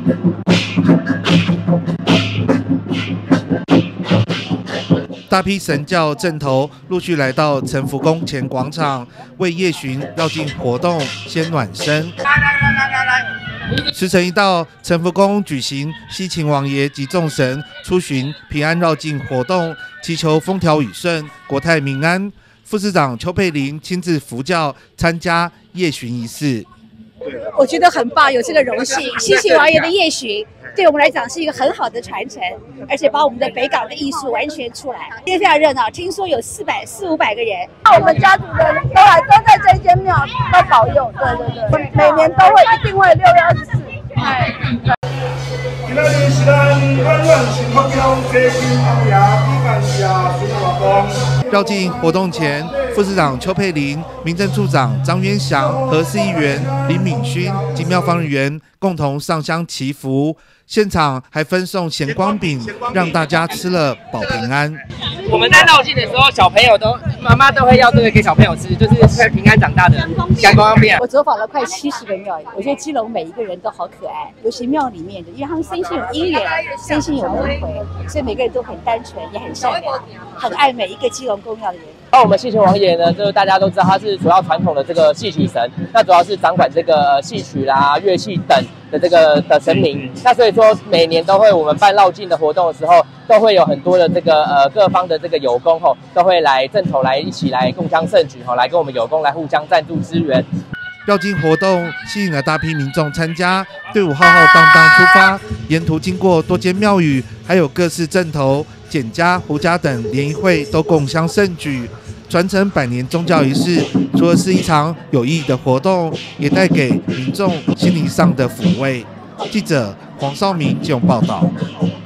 大批神教阵头陆续来到陈福宫前广场，为夜巡绕境活动先暖身。时辰一到，陈福宫举行西秦王爷及众神出巡平安绕境活动，祈求风调雨顺、国泰民安。副市长邱佩玲亲自扶轿参加夜巡仪式。 我觉得很棒，有这个荣幸。西秦王爷的夜巡对我们来讲是一个很好的传承，而且把我们的北港的艺术完全出来，今天非常热闹。听说有400-500个人， 我们家族的人都在这间庙都保佑，对，每年都会一定会6月24。 今日是咱远远新福宫西秦王爷举办夜巡活动。 绕境活动前，副市长邱佩玲、民政处长张渊祥和市议员林敏勋及庙方人员共同上香祈福，现场还分送咸光饼，让大家吃了保平安。 我们在绕境的时候，小朋友妈妈都会要这个给小朋友吃，就是会平安长大的咸光饼。 我走访了快70个庙，我觉得基隆每一个人都好可爱，尤其庙里面的，因为他们身心有因缘，身心有轮回，所以每个人都很单纯，也很善良，很爱每一个基隆公庙的人。 那我们戏曲王爷呢，就是大家都知道他是主要传统的这个戏曲神，那主要是掌管这个戏曲啦、乐器等的这个的神明。那所以说每年都会我们办绕境的活动的时候，都会有很多的这个各方的这个友工都会来阵头来一起来共襄盛举来跟我们友工来互相赞助支援。 绕境活动吸引了大批民众参加，队伍浩浩荡荡出发，沿途经过多间庙宇，还有各式阵头、简家、胡家等联谊会都共襄盛举，传承100年宗教仪式。除了是一场有意义的活动，也带给民众心灵上的抚慰。记者黄少明基隆报道。